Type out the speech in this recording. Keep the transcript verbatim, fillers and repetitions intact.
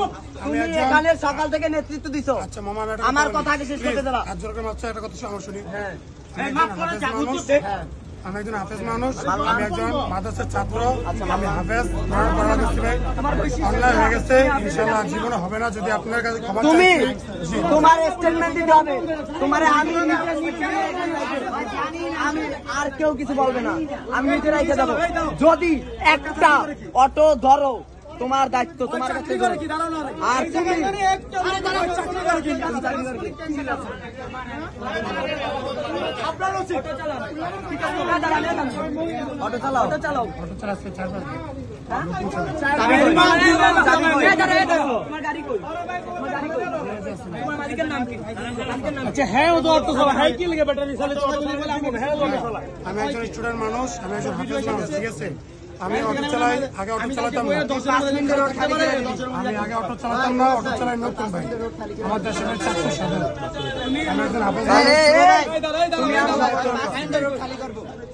তুমি এখানে সকাল থেকে নেতৃত্ব দিছো। আচ্ছা মামা, আমার কথা আগে শেষ করতে দাও। আজ জোরে মাত্র একটা কথা আমার শুনি। হ্যাঁ, আমি একজন হাফেজ মানুষ, আমি একজন মাদ্রাসার ছাত্র, আমি হাফেজ অনলাইন হয়ে গেছে, ইনশাআল্লাহ জীবনে হবে না যদি আপনার কাছে খবর। তুমি তোমার স্টেটমেন্ট দিতে হবে, তোমার আমি আমি আর কেউ কিছু বলবে না, আমি নিজে রেখে দেবো। যদি একটা অটো ধরো তোমার দায়িত্ব, তোমার কাছে। আর তুমি অটো চালাও, অটো চালাও, অটো চালাচ্ছে চার পাঁচ হ্যাঁ, ও তো অটো চালা, হ্যাঁ কি লাগে ব্যাটারি চালে আমি একজন স্টুডেন্ট মানুষ, আমি একজন হাফেজ মানুষ, ঠিক আছে? আমি অটো চালাই, আগে অটো চালাতাম না, আমি আগে অটো চালাতাম না, অটো চালাই নতুন ভাই, আমার দেশের চারশো সাধারণ। আমি একজন হাফেজ।